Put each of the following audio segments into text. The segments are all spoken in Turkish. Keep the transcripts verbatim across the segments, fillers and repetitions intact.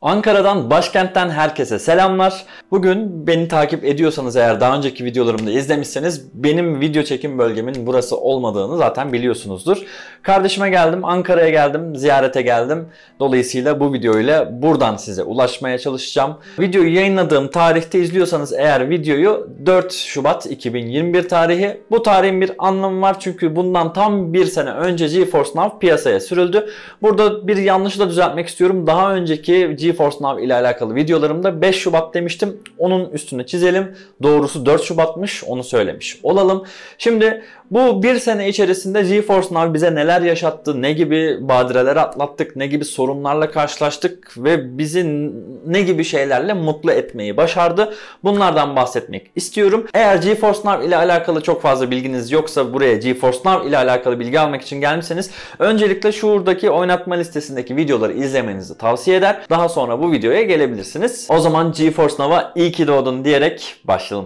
Ankara'dan, başkentten herkese selamlar. Bugün beni takip ediyorsanız eğer daha önceki videolarımda izlemişseniz benim video çekim bölgemin burası olmadığını zaten biliyorsunuzdur. Kardeşime geldim, Ankara'ya geldim, ziyarete geldim. Dolayısıyla bu videoyla buradan size ulaşmaya çalışacağım. Videoyu yayınladığım tarihte izliyorsanız eğer videoyu dört Şubat iki bin yirmi bir tarihi. Bu tarihin bir anlamı var çünkü bundan tam bir sene önce GeForce Now piyasaya sürüldü. Burada bir yanlışı da düzeltmek istiyorum. Daha önceki GeForce Now ile alakalı videolarımda beş Şubat demiştim. Onun üstüne çizelim. Doğrusu dört Şubat'mış. Onu söylemiş olalım. Şimdi bu bir sene içerisinde GeForce Now bize neler yaşattı, ne gibi badireler atlattık, ne gibi sorunlarla karşılaştık ve bizi ne gibi şeylerle mutlu etmeyi başardı. Bunlardan bahsetmek istiyorum. Eğer GeForce Now ile alakalı çok fazla bilginiz yoksa buraya GeForce Now ile alakalı bilgi almak için gelmişseniz öncelikle şuradaki oynatma listesindeki videoları izlemenizi tavsiye eder. Daha sonra bu videoya gelebilirsiniz. O zaman GeForce Now'a iyi ki doğdun diyerek başlayalım.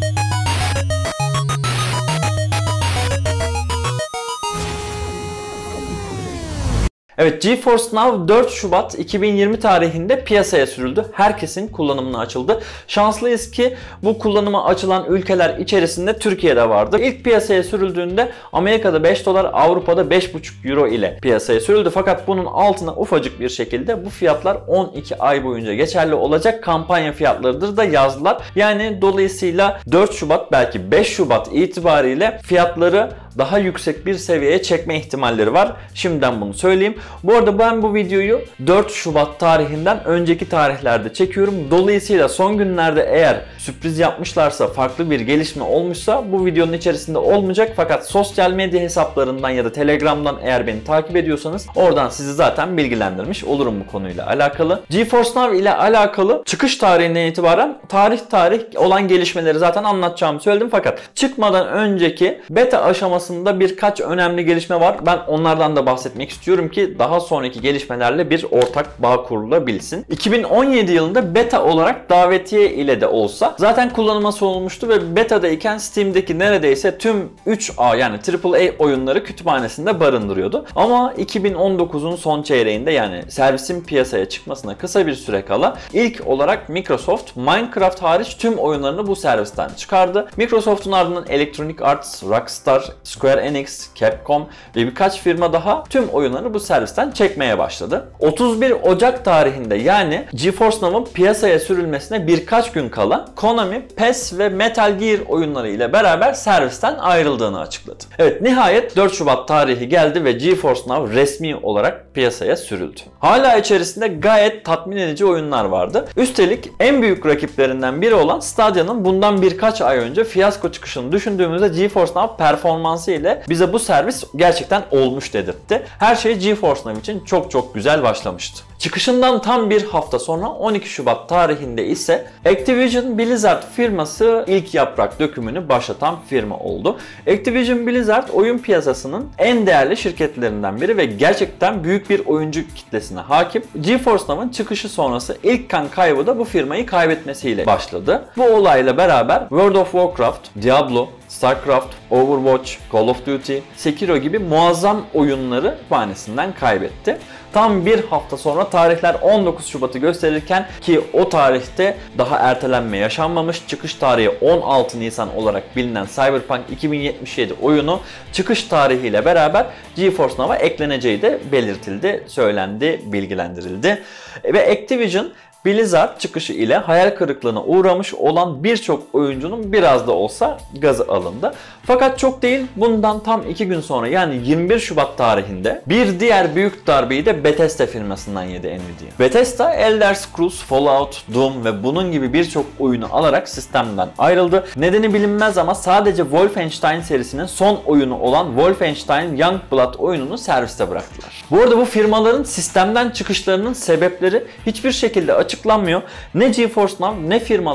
Evet, GeForce Now dört Şubat iki bin yirmi tarihinde piyasaya sürüldü. Herkesin kullanımına açıldı. Şanslıyız ki bu kullanıma açılan ülkeler içerisinde Türkiye'de vardı. İlk piyasaya sürüldüğünde Amerika'da beş dolar, Avrupa'da beş buçuk euro ile piyasaya sürüldü. Fakat bunun altına ufacık bir şekilde bu fiyatlar on iki ay boyunca geçerli olacak kampanya fiyatlarıdır da yazdılar. Yani dolayısıyla dört Şubat belki beş Şubat itibariyle fiyatları daha yüksek bir seviyeye çekme ihtimalleri var. Şimdiden bunu söyleyeyim. Bu arada ben bu videoyu dört Şubat tarihinden önceki tarihlerde çekiyorum. Dolayısıyla son günlerde eğer sürpriz yapmışlarsa, farklı bir gelişme olmuşsa bu videonun içerisinde olmayacak. Fakat sosyal medya hesaplarından ya da Telegram'dan eğer beni takip ediyorsanız oradan sizi zaten bilgilendirmiş olurum bu konuyla alakalı. GeForce Now ile alakalı çıkış tarihinden itibaren tarih tarih olan gelişmeleri zaten anlatacağımı söyledim. Fakat çıkmadan önceki beta aşaması birkaç önemli gelişme var. Ben onlardan da bahsetmek istiyorum ki daha sonraki gelişmelerle bir ortak bağ kurulabilsin. iki bin on yedi yılında beta olarak davetiye ile de olsa zaten kullanıma sunulmuştu ve betadayken Steam'deki neredeyse tüm üç A yani Triple A oyunları kütüphanesinde barındırıyordu. Ama iki bin on dokuzun son çeyreğinde yani servisin piyasaya çıkmasına kısa bir süre kala ilk olarak Microsoft Minecraft hariç tüm oyunlarını bu servisten çıkardı. Microsoft'un ardından Electronic Arts, Rockstar, Square Enix, Capcom ve birkaç firma daha tüm oyunlarını bu servisten çekmeye başladı. otuz bir Ocak tarihinde yani GeForce Now'ın piyasaya sürülmesine birkaç gün kala Konami, P E S ve Metal Gear oyunları ile beraber servisten ayrıldığını açıkladı. Evet, nihayet dört Şubat tarihi geldi ve GeForce Now resmi olarak piyasaya sürüldü. Hala içerisinde gayet tatmin edici oyunlar vardı. Üstelik en büyük rakiplerinden biri olan Stadia'nın bundan birkaç ay önce fiyasko çıkışını düşündüğümüzde GeForce Now performansı ile bize bu servis gerçekten olmuş dedirtti. Her şey GeForce Now için çok çok güzel başlamıştı. Çıkışından tam bir hafta sonra on iki Şubat tarihinde ise Activision Blizzard firması ilk yaprak dökümünü başlatan firma oldu. Activision Blizzard oyun piyasasının en değerli şirketlerinden biri ve gerçekten büyük bir oyuncu kitlesine hakim. GeForce Now'ın çıkışı sonrası ilk kan kaybı da bu firmayı kaybetmesiyle başladı. Bu olayla beraber World of Warcraft, Diablo, StarCraft, Overwatch, Call of Duty, Sekiro gibi muazzam oyunları kütüphanesinden kaybetti. Tam bir hafta sonra tarihler on dokuz Şubat'ı gösterirken ki o tarihte daha ertelenme yaşanmamış, çıkış tarihi on altı Nisan olarak bilinen Cyberpunk iki bin yetmiş yedi oyunu çıkış tarihiyle beraber GeForce Now'a ekleneceği de belirtildi, söylendi, bilgilendirildi. Ve Activision Blizzard çıkışı ile hayal kırıklığına uğramış olan birçok oyuncunun biraz da olsa gazı alındı. Fakat çok değil, bundan tam iki gün sonra yani yirmi bir Şubat tarihinde bir diğer büyük darbeyi de Bethesda firmasından yedi Nvidia. Bethesda, Elder Scrolls, Fallout, Doom ve bunun gibi birçok oyunu alarak sistemden ayrıldı. Nedeni bilinmez ama sadece Wolfenstein serisinin son oyunu olan Wolfenstein Youngblood oyununu serviste bıraktılar. Bu arada bu firmaların sistemden çıkışlarının sebepleri hiçbir şekilde açıklanmıyor. Ne GeForce Now ne firmalar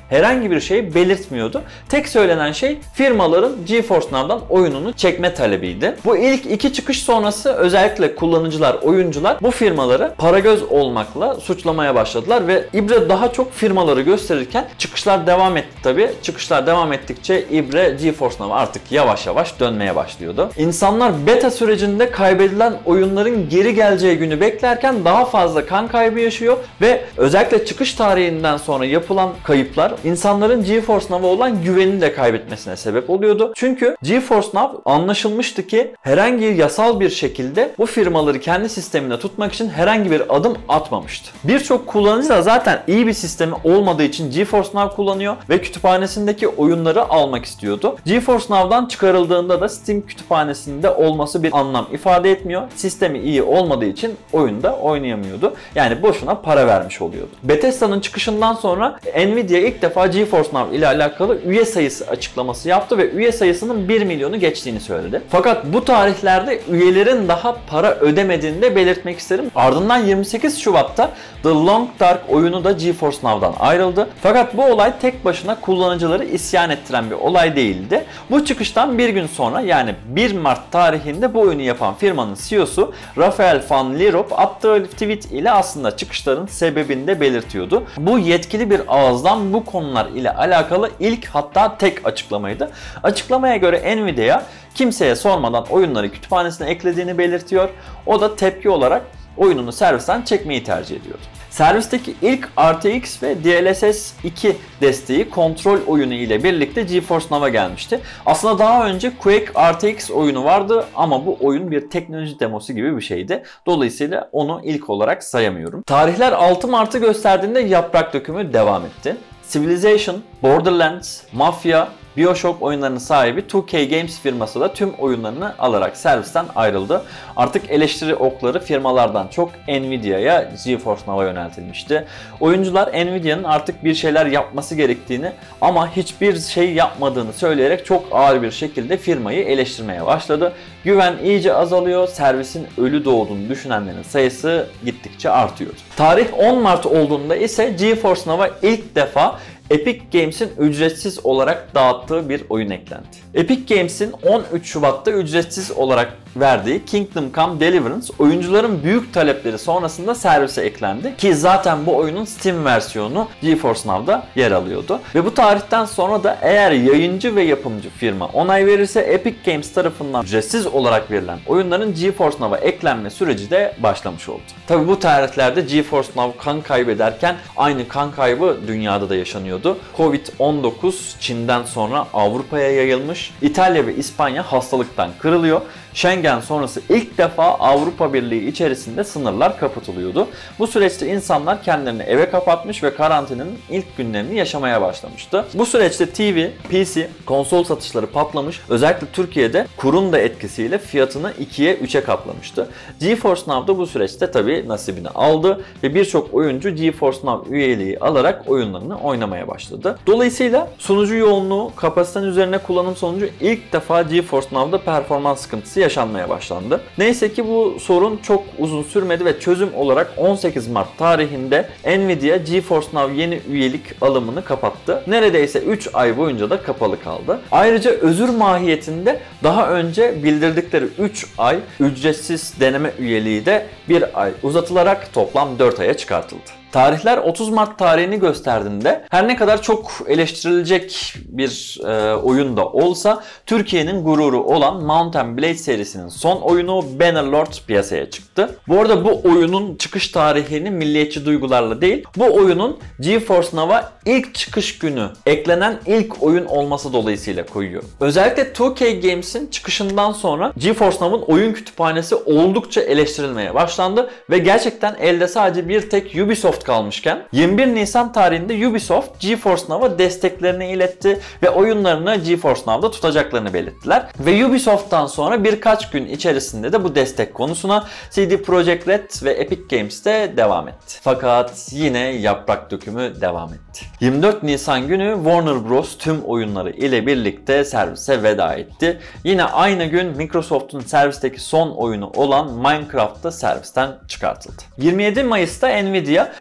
herhangi bir şey belirtmiyordu. Tek söylenen şey firmaların GeForce Now'dan oyununu çekme talebiydi. Bu ilk iki çıkış sonrası özellikle kullanıcılar, oyuncular bu firmaları paragöz olmakla suçlamaya başladılar ve ibre daha çok firmaları gösterirken çıkışlar devam etti tabi. Çıkışlar devam ettikçe ibre GeForce Now'a artık yavaş yavaş dönmeye başlıyordu. İnsanlar beta sürecinde kaybedilen oyunların geri geleceği günü beklerken daha fazla kan kaybı yaşıyor ve özellikle çıkış tarihinden sonra yapılan kayıplar insanların GeForce Now'a olan güvenini de kaybetmesine sebep oluyordu. Çünkü GeForce Now anlaşılmıştı ki herhangi yasal bir şekilde bu firmaları kendi sisteminde tutmak için herhangi bir adım atmamıştı. Birçok kullanıcı da zaten iyi bir sistemi olmadığı için GeForce Now kullanıyor ve kütüphanesindeki oyunları almak istiyordu. GeForce Now'dan çıkarıldığında da Steam kütüphanesinde olması bir anlam ifade etmiyor. Sistemi iyi olmadığı için oyunda oynayamıyordu. Yani boşuna para vermiş oluyordu. Bethesda'nın çıkışından sonra Nvidia ilk defa GeForce Now ile alakalı üye sayısı açıklaması yaptı ve üye sayısının bir milyonu geçtiğini söyledi. Fakat bu tarihlerde üyelerin daha para ödemediğini de belirtmek isterim. Ardından yirmi sekiz Şubat'ta The Long Dark oyunu da GeForce Now'dan ayrıldı. Fakat bu olay tek başına kullanıcıları isyan ettiren bir olay değildi. Bu çıkıştan bir gün sonra yani bir Mart tarihinde bu oyunu yapan firmanın C E O'su Rafael van Lierop attığı tweet ile aslında çıkışların sebebini de belirtiyordu. Bu yetkili bir ağızdan bu konular ile alakalı ilk hatta tek açıklamaydı. Açıklamaya göre Nvidia kimseye sormadan oyunları kütüphanesine eklediğini belirtiyor. O da tepki olarak oyununu servisten çekmeyi tercih ediyordu. Servisteki ilk R T X ve D L S S iki desteği kontrol oyunu ile birlikte GeForce Now'a gelmişti. Aslında daha önce Quake R T X oyunu vardı ama bu oyun bir teknoloji demosu gibi bir şeydi. Dolayısıyla onu ilk olarak sayamıyorum. Tarihler altı Mart'ı gösterdiğinde yaprak dökümü devam etti. Civilization, Borderlands, Mafia, BioShock oyunlarının sahibi iki K Games firması da tüm oyunlarını alarak servisten ayrıldı. Artık eleştiri okları firmalardan çok Nvidia'ya, GeForce Now'a yöneltilmişti. Oyuncular Nvidia'nın artık bir şeyler yapması gerektiğini ama hiçbir şey yapmadığını söyleyerek çok ağır bir şekilde firmayı eleştirmeye başladı. Güven iyice azalıyor, servisin ölü doğduğunu düşünenlerin sayısı gittikçe artıyordu. Tarih on Mart olduğunda ise GeForce Now'a ilk defa Epic Games'in ücretsiz olarak dağıttığı bir oyun eklendi. Epic Games'in on üç Şubat'ta ücretsiz olarak verdiği Kingdom Come Deliverance oyuncuların büyük talepleri sonrasında servise eklendi ki zaten bu oyunun Steam versiyonu GeForce Now'da yer alıyordu. Ve bu tarihten sonra da eğer yayıncı ve yapımcı firma onay verirse Epic Games tarafından ücretsiz olarak verilen oyunların GeForce Now'a eklenme süreci de başlamış oldu. Tabi bu tarihlerde GeForce Now kan kaybederken aynı kan kaybı dünyada da yaşanıyordu. Covid on dokuz Çin'den sonra Avrupa'ya yayılmış. İtalya ve İspanya hastalıktan kırılıyor. Schengen sonrası ilk defa Avrupa Birliği içerisinde sınırlar kapatılıyordu. Bu süreçte insanlar kendilerini eve kapatmış ve karantinanın ilk günlerini yaşamaya başlamıştı. Bu süreçte T V, P C, konsol satışları patlamış. Özellikle Türkiye'de kurun da etkisiyle fiyatını ikiye üçe katlamıştı. GeForce Now da bu süreçte tabii nasibini aldı ve birçok oyuncu GeForce Now üyeliği alarak oyunlarını oynamaya başladı. Dolayısıyla sunucu yoğunluğu, kapasitenin üzerine kullanım sonucu ilk defa GeForce Now'da performans sıkıntısı yaşanmaya başlandı. Neyse ki bu sorun çok uzun sürmedi ve çözüm olarak on sekiz Mart tarihinde Nvidia GeForce Now yeni üyelik alımını kapattı. Neredeyse üç ay boyunca da kapalı kaldı. Ayrıca özür mahiyetinde daha önce bildirdikleri üç ay ücretsiz deneme üyeliği de bir ay uzatılarak toplam dört aya çıkartıldı. Tarihler otuz Mart tarihini gösterdiğinde her ne kadar çok eleştirilecek bir e, oyun da olsa Türkiye'nin gururu olan Mount and Blade serisinin son oyunu Bannerlord piyasaya çıktı. Bu arada bu oyunun çıkış tarihini milliyetçi duygularla değil, bu oyunun GeForce Now'a ilk çıkış günü eklenen ilk oyun olması dolayısıyla koyuyor. Özellikle iki K Games'in çıkışından sonra GeForce Now'ın oyun kütüphanesi oldukça eleştirilmeye başlandı ve gerçekten elde sadece bir tek Ubisoft kalmışken yirmi bir Nisan tarihinde Ubisoft GeForce Now'a desteklerini iletti ve oyunlarını GeForce Now'da tutacaklarını belirttiler. Ve Ubisoft'tan sonra birkaç gün içerisinde de bu destek konusuna C D Projekt Red ve Epic Games'te devam etti. Fakat yine yaprak dökümü devam etti. yirmi dört Nisan günü Warner Bros. Tüm oyunları ile birlikte servise veda etti. Yine aynı gün Microsoft'un servisteki son oyunu olan Minecraft da servisten çıkartıldı. yirmi yedi Mayıs'ta Nvidia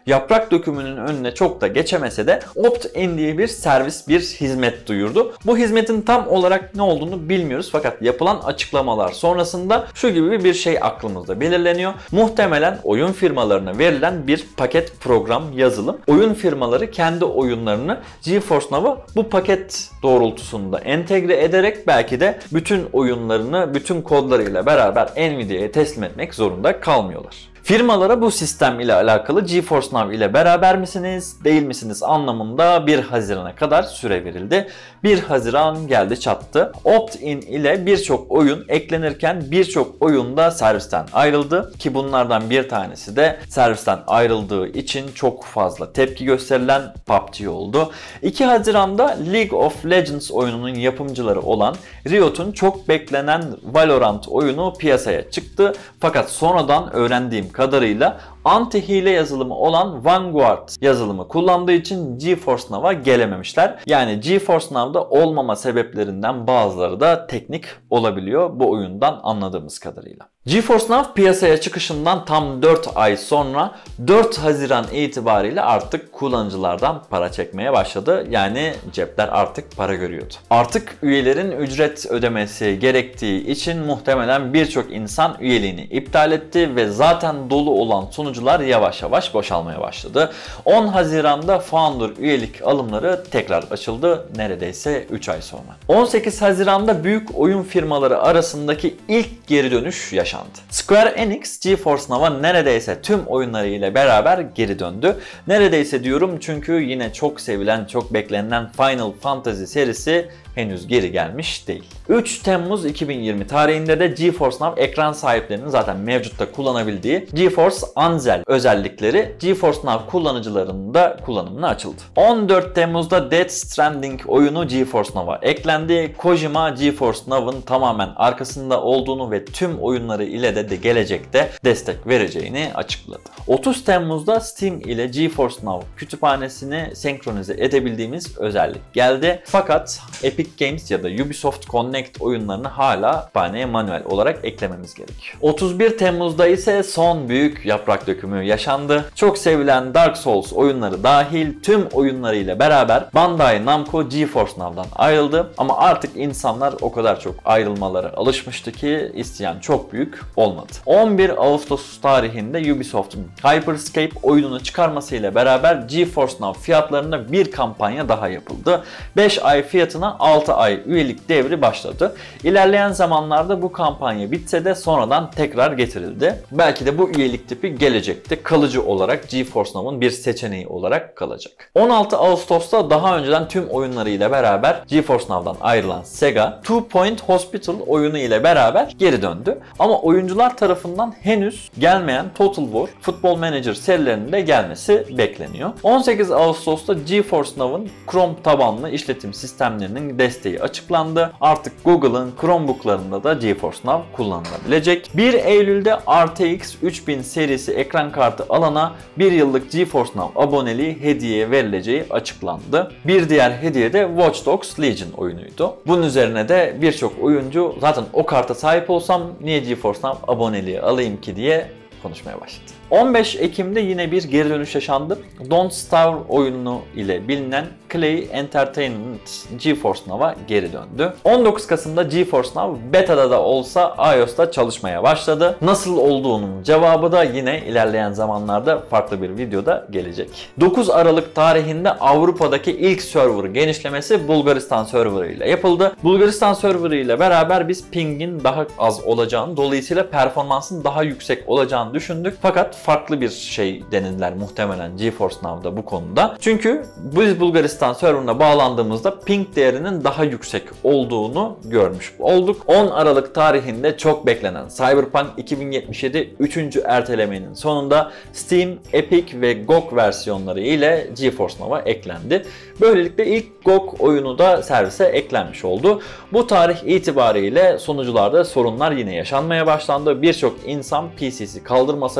Yaprak dökümünün önüne çok da geçemese de opt-in diye bir servis, bir hizmet duyurdu. Bu hizmetin tam olarak ne olduğunu bilmiyoruz fakat yapılan açıklamalar sonrasında şu gibi bir şey aklımızda belirleniyor. Muhtemelen oyun firmalarına verilen bir paket program yazılım. Oyun firmaları kendi oyunlarını GeForce Now'a bu paket doğrultusunda entegre ederek belki de bütün oyunlarını bütün kodlarıyla beraber Nvidia'ya teslim etmek zorunda kalmıyorlar. Firmalara bu sistem ile alakalı GeForce Now ile beraber misiniz, değil misiniz anlamında bir Haziran'a kadar süre verildi. bir Haziran geldi çattı. Opt-in ile birçok oyun eklenirken birçok oyun da servisten ayrıldı ki bunlardan bir tanesi de servisten ayrıldığı için çok fazla tepki gösterilen P U B G oldu. iki Haziran'da League of Legends oyununun yapımcıları olan Riot'un çok beklenen Valorant oyunu piyasaya çıktı. Fakat sonradan öğrendiğim kadarıyla anti-hile yazılımı olan Vanguard yazılımı kullandığı için GeForce Now'a gelememişler. Yani GeForce Now'da olmama sebeplerinden bazıları da teknik olabiliyor bu oyundan anladığımız kadarıyla. GeForce Now piyasaya çıkışından tam dört ay sonra dört Haziran itibariyle artık kullanıcılardan para çekmeye başladı. Yani cepler artık para görüyordu. Artık üyelerin ücret ödemesi gerektiği için muhtemelen birçok insan üyeliğini iptal etti ve zaten dolu olan sunucular yavaş yavaş boşalmaya başladı. on Haziran'da Founder üyelik alımları tekrar açıldı neredeyse üç ay sonra. on sekiz Haziran'da büyük oyun firmaları arasındaki ilk geri dönüş yaşandı. Square Enix, GeForce Now'a neredeyse tüm oyunları ile beraber geri döndü. Neredeyse diyorum çünkü yine çok sevilen, çok beklenen Final Fantasy serisi henüz geri gelmiş değil. üç Temmuz iki bin yirmi tarihinde de GeForce Now ekran sahiplerinin zaten mevcutta kullanabildiği GeForce Ansel özellikleri GeForce Now kullanıcılarının da kullanımına açıldı. on dört Temmuz'da Death Stranding oyunu GeForce Now'a eklendi. Kojima GeForce Now'ın tamamen arkasında olduğunu ve tüm oyunları ile de, de gelecekte destek vereceğini açıkladı. otuz Temmuz'da Steam ile GeForce Now kütüphanesini senkronize edebildiğimiz özellik geldi. Fakat Epic Games ya da Ubisoft Connect oyunlarını hala kütüphaneye manuel olarak eklememiz gerekiyor. otuz bir Temmuz'da ise son büyük yaprak dökümü yaşandı. Çok sevilen Dark Souls oyunları dahil tüm oyunlarıyla beraber Bandai Namco GeForce Now'dan ayrıldı. Ama artık insanlar o kadar çok ayrılmalara alışmıştı ki isteyen çok büyük olmadı. on bir Ağustos tarihinde Ubisoft'un Hyperscape oyununu çıkarmasıyla beraber GeForce Now fiyatlarında bir kampanya daha yapıldı. beş ay fiyatına altı ay üyelik devri başladı. İlerleyen zamanlarda bu kampanya bitse de sonradan tekrar getirildi. Belki de bu üyelik tipi gelecekte kalıcı olarak GeForce Now'ın bir seçeneği olarak kalacak. on altı Ağustos'ta daha önceden tüm oyunlarıyla beraber GeForce Now'dan ayrılan Sega, Two Point Hospital oyunu ile beraber geri döndü. Ama oyuncular tarafından henüz gelmeyen Total War, Football Manager serilerinin de gelmesi bekleniyor. on sekiz Ağustos'ta GeForce Now'ın Chrome tabanlı işletim sistemlerinin desteği açıklandı. Artık Google'ın Chromebook'larında da GeForce Now kullanılabilecek. bir Eylül'de R T X üç bin serisi ekran kartı alana bir yıllık GeForce Now aboneliği hediye verileceği açıklandı. Bir diğer hediye de Watch Dogs Legion oyunuydu. Bunun üzerine de birçok oyuncu zaten o karta sahip olsam niye GeForce Now aboneliği alayım ki diye konuşmaya başladı. on beş Ekim'de yine bir geri dönüş yaşandı. Don't Starve oyunu ile bilinen Clay Entertainment GeForce Now'a geri döndü. on dokuz Kasım'da GeForce Now beta'da da olsa iOS'ta çalışmaya başladı. Nasıl olduğunun cevabı da yine ilerleyen zamanlarda farklı bir videoda gelecek. dokuz Aralık tarihinde Avrupa'daki ilk server genişlemesi Bulgaristan serverı ile yapıldı. Bulgaristan serverı ile beraber biz ping'in daha az olacağını, dolayısıyla performansın daha yüksek olacağını düşündük. Fakat farklı bir şey denediler muhtemelen GeForce Now'da bu konuda. Çünkü biz Bulgaristan serverına bağlandığımızda ping değerinin daha yüksek olduğunu görmüş olduk. on Aralık tarihinde çok beklenen Cyberpunk iki bin yetmiş yedi üçüncü ertelemenin sonunda Steam, Epic ve G O G versiyonları ile GeForce Now'a eklendi. Böylelikle ilk G O G oyunu da servise eklenmiş oldu. Bu tarih itibariyle sunucularda sorunlar yine yaşanmaya başlandı. Birçok insan P C'si kaldırmasa bile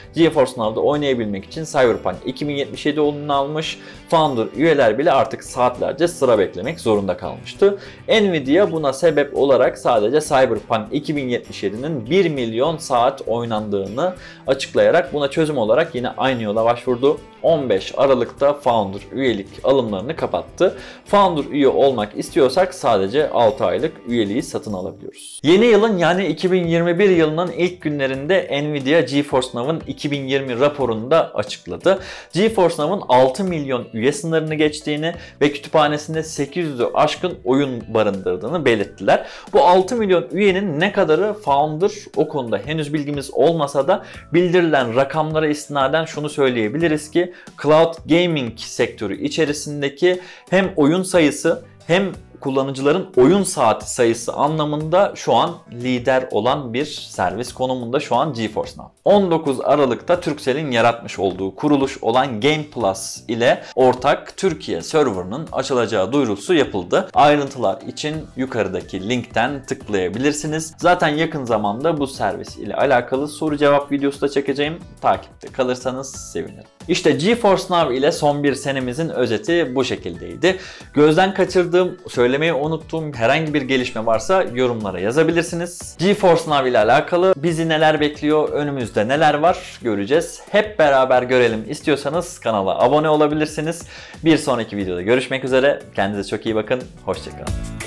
GeForce Now'da oynayabilmek için Cyberpunk iki bin yetmiş yedi oyununu almış. Founder üyeler bile artık saatlerce sıra beklemek zorunda kalmıştı. Nvidia buna sebep olarak sadece Cyberpunk iki bin yetmiş yedi'nin bir milyon saat oynandığını açıklayarak buna çözüm olarak yine aynı yola başvurdu. on beş Aralık'ta Founder üyelik alımlarını kapattı. Founder üye olmak istiyorsak sadece altı aylık üyeliği satın alabiliyoruz. Yeni yılın yani iki bin yirmi bir yılının ilk günlerinde Nvidia GeForce Now'ın iki bin yirmi raporunu da açıkladı. GeForce Now'ın altı milyon üye sınırını geçtiğini ve kütüphanesinde sekiz yüzü aşkın oyun barındırdığını belirttiler. Bu altı milyon üyenin ne kadarı Founder o konuda henüz bilgimiz olmasa da bildirilen rakamlara istinaden şunu söyleyebiliriz ki Cloud Gaming sektörü içerisindeki hem oyun sayısı hem kullanıcıların oyun saati sayısı anlamında şu an lider olan bir servis konumunda şu an GeForce Now. on dokuz Aralık'ta Turkcell'in yaratmış olduğu kuruluş olan Game Plus ile ortak Türkiye serverının açılacağı duyurusu yapıldı. Ayrıntılar için yukarıdaki linkten tıklayabilirsiniz. Zaten yakın zamanda bu servis ile alakalı soru cevap videosu da çekeceğim. Takipte kalırsanız sevinirim. İşte GeForce Now ile son bir senemizin özeti bu şekildeydi. Gözden kaçırdığım, söylemeyi unuttuğum herhangi bir gelişme varsa yorumlara yazabilirsiniz. GeForce Now ile alakalı bizi neler bekliyor, önümüzde neler var göreceğiz. Hep beraber görelim istiyorsanız kanala abone olabilirsiniz. Bir sonraki videoda görüşmek üzere. Kendinize çok iyi bakın. Hoşça kalın.